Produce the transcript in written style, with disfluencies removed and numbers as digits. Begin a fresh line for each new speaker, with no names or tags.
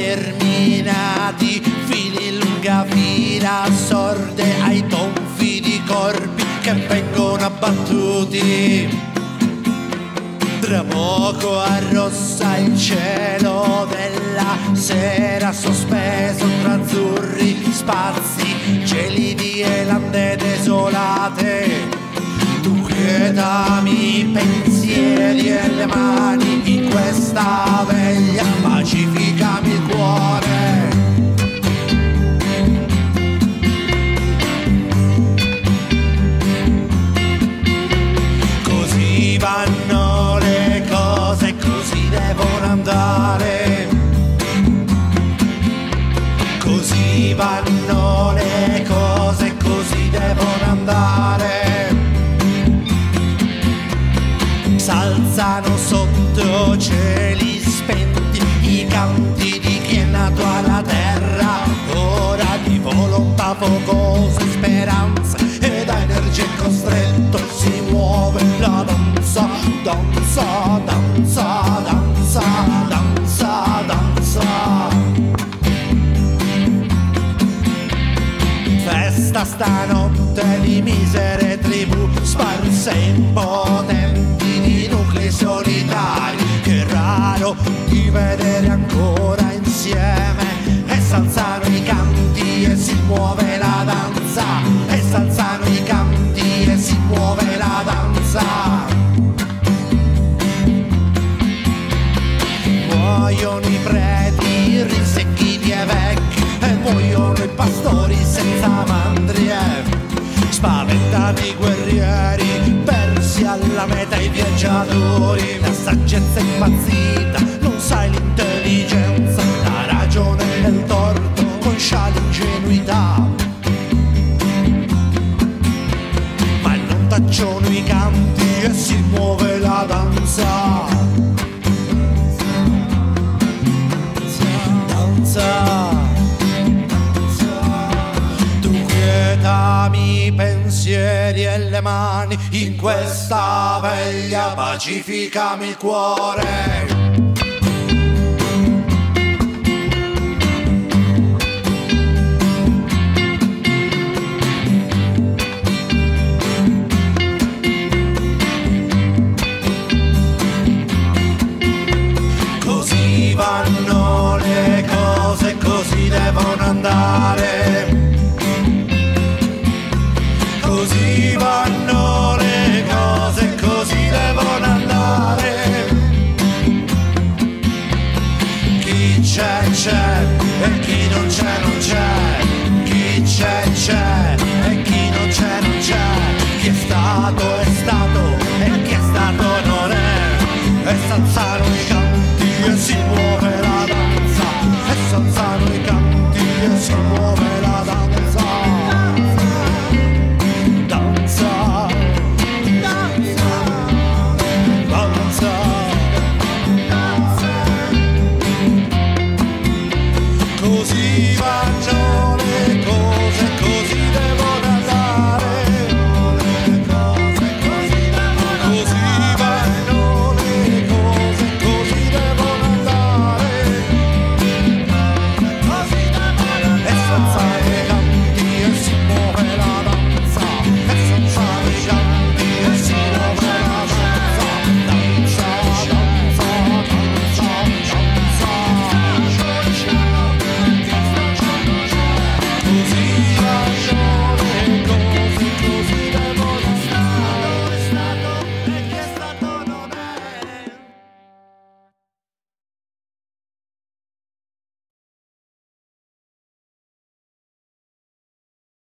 sterminati, fili lunga fila, sorde ai tonfi di corpi che vengono abbattuti. Tra poco arrossa il cielo della sera, sospeso tra azzurri spazi gelidi e lande desolate. Tu quietami i pensieri e le mani in questa veglia, pacificami il cuore. Così vanno le cose, così devono andare. Così vanno le cose, così devono andare. S'alzano sotto cieli spenti i canti di chi è nato alla terra, ora di volontà focosa e speranza e da energia costretto si muove la danza, danza, danza, danza, danza, danza. Festa stanotte di misere tribù sparse impotenti di nuclei solitari, che è raro di vedere ancora insieme. E s'alzano i canti e si muove la danza, e s'alzano i canti e si muove la danza. Muoiono i preti risecchiti e vecchi, e muoiono i pastori senza mandrie. Spaventano i guerrieri persi alla meta, i viaggiatori. La saggezza è impazzita, non sai l'intelligenza, la ragione nel torto, conscia l'ingenuità. Ma non tacciono i canti e si muove la danza. Danza. Quietami i pensieri e le mani in questa veglia, pacificami il cuore. Così vanno le cose, così devono andare. Così vanno le cose, così devono andare. Chi c'è c'è e chi non c'è non c'è. Chi c'è c'è e chi non c'è non c'è. Chi è stato